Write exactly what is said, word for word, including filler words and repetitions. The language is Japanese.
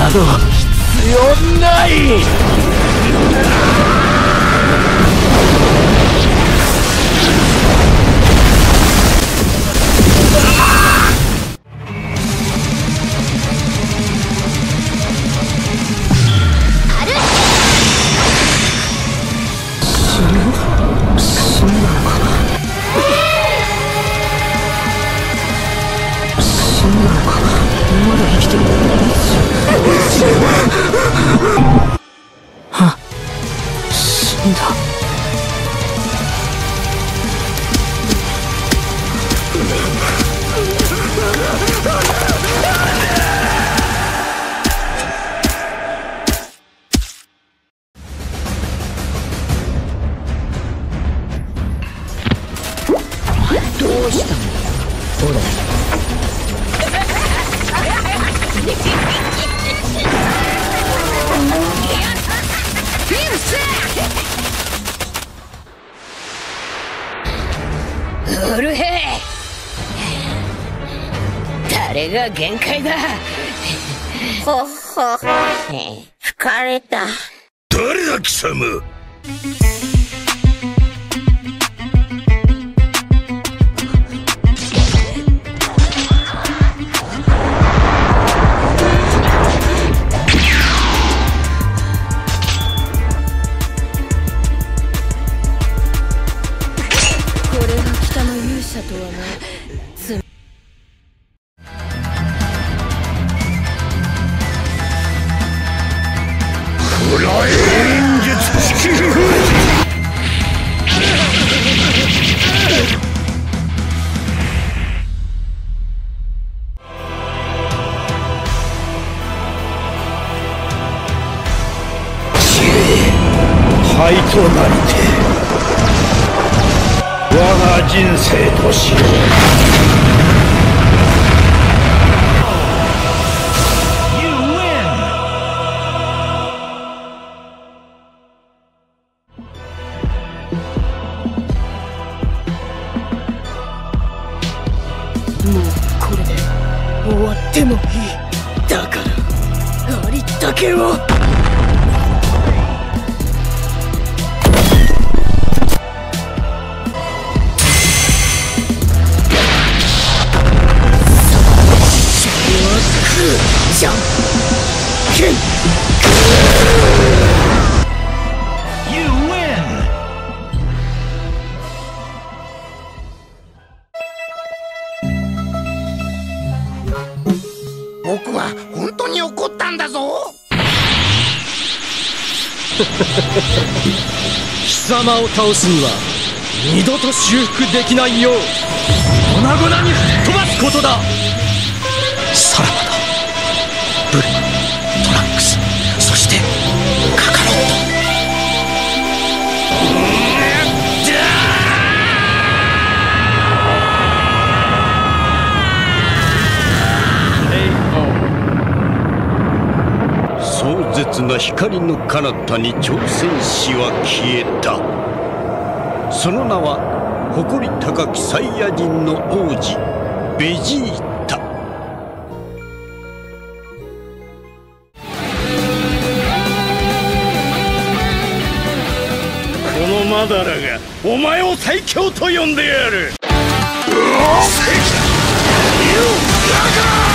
など必要ない。 はっ、死んだ。 どうしたの？ほら。 うるへえ。誰が限界だ。 ほっほ、疲れた。 誰だ貴様。 とはな。 フライン術式封じ。灰となりて我が人生としよう。 もうこれで終わってもいい。だからありったけを。じゃんけん。 You win。 僕は本当に怒ったんだぞ。 貴様を倒すには二度と修復できないよう粉々に吹っ飛ばすことだ。さらばだ。ブルマ、トランクス、そしてカカロット。 壮絶な光の彼方に挑戦士は消えた。その名は誇り高きサイヤ人の王子ベジータ。このマダラがお前を最強と呼んでやる。うおっ！